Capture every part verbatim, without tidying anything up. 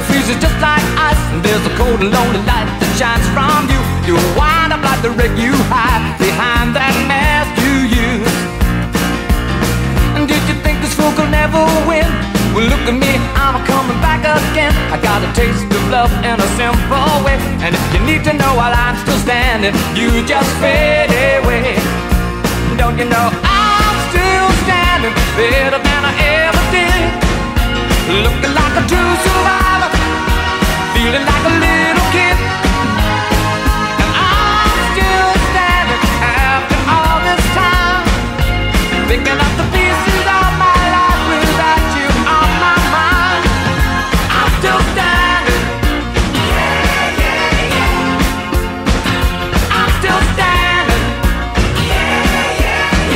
freezes just like ice, and there's a cold and lonely light that shines from you. You wind up like the wreck you hide behind that mask you use. And did you think this fool could never win? Well, look at me, I'm coming back again. I got a taste of love in a simple way, and if you need to know while I'm still standing, you just fade away. Don't you know I'm still standing better than I ever did, looking like a true survivor, feeling like a little kid. And I'm still standing after all this time, picking up the pieces of my life without you on my mind. I'm still standing. Yeah, yeah, yeah. I'm still standing. Yeah, yeah,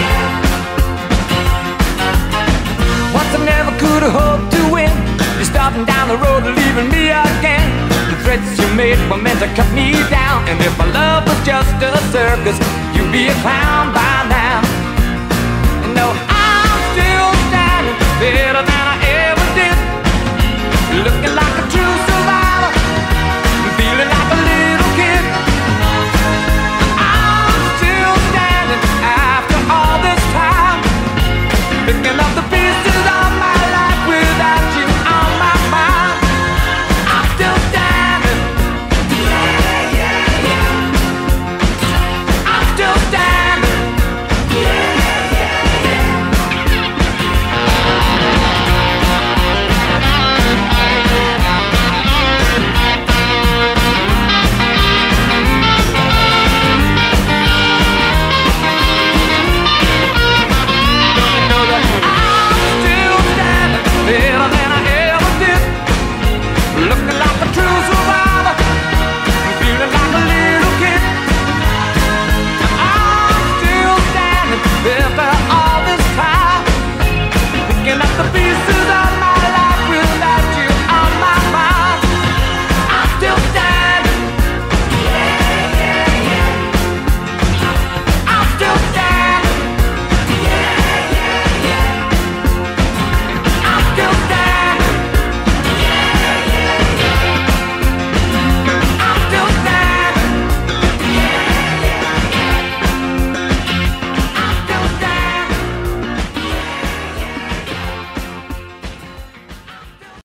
yeah. Once I never could have hoped to win. You're starting down the road, leaving me again. The threats you made were meant to cut me down, and if my love was just a circus, you'd be a clown by now. You know I'm still standing better